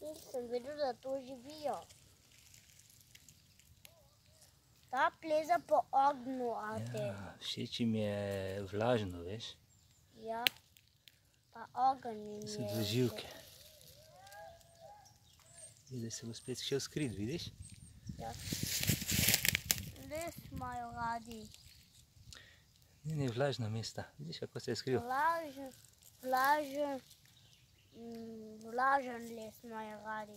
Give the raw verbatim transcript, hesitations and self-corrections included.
Nisem vedel, da to živijo. Ta pleza po ognju, ate. Ja, všeč jim je vlažno, veš. Ja, pa ogenj jim je. So dvoživke. Zdaj se bo spet šel skrit, vidiš? Ja. Les imajo radi. Ne, ne, vlažna mesta. Vidiš, kako se je skril? Vlažen, vlažen, vlažen les imajo radi.